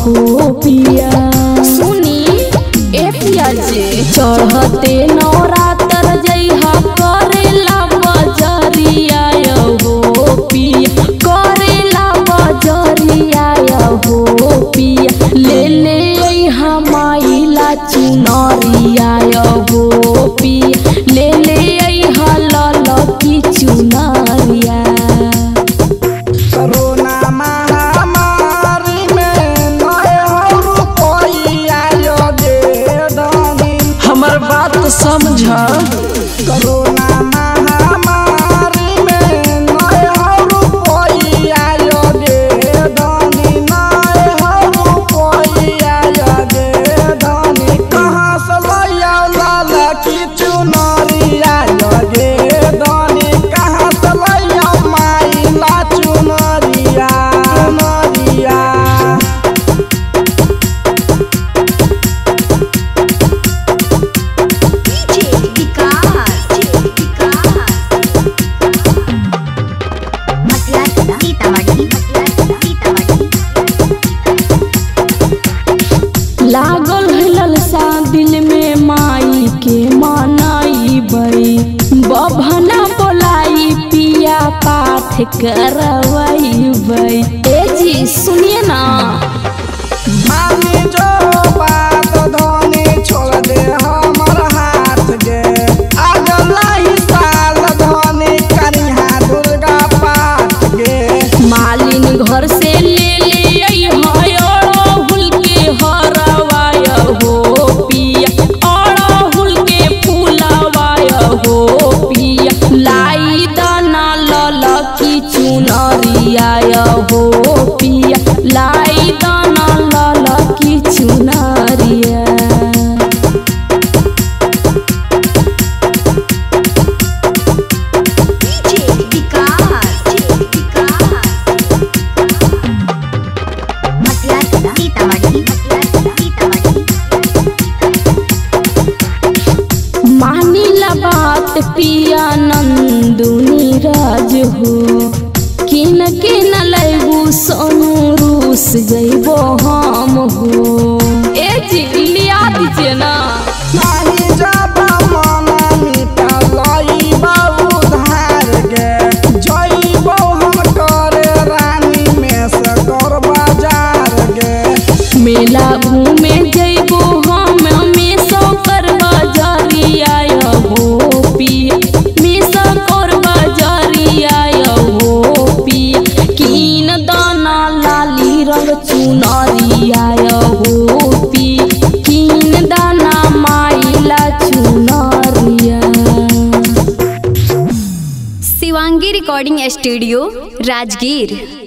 हो पिया। सुनी ए पिया जे चढ़ते नवरात्र जइहा करेला बजरिया हो पिया, करेला बजरिया हो पिया। ले ले अइहा माइला चुनरिया हो पिया, ले ले अइहा ललकी चुनरिया। समझा कोरोना महामारी में नए कोई आयो दे धनी, नए कोई आयो दे धनी। कहाँ से लैया लाला की चुनरी आयो दे धनी, कहाँ से लैया माइला चुनरिया नरिया। लागल ललसा दिल में माई के मनाई बई, बभना बोलाई पिया पाठ करवाई बई। ए जी सुनिए ना, मानी जो बात धनी छोड़ दे हमर हाथ गे, अगला ही साल धनी करिहा दुर्गा पाठ गे। मालिन घर से ले ले अड़हुल के हरवाय हो पिया, अड़हुल के फूलवाय हो पिया। लाई दाना ललकी चुनरिया हो पिया, लाई दाना ललकी चुनरिया। मानिला बात पिया नंदुनी राज हो, किन किन लैबू सोनू रूस जइबो हम हो। ए जी लिया दीजिए ना। नहीं जब मन मिटा लइबा उधार गे, जइबो हम करे रानी में से कर बाजार गे। मेला घूमे जइबो हम में सौ कर बजरिया हो पिया, में सौ कर बजरिया हो पिया। कीन दाना लाली रंग चुनरिया हो पिया, कीन दाना माइला चुनरिया। Shivangi recording studio Rajgir.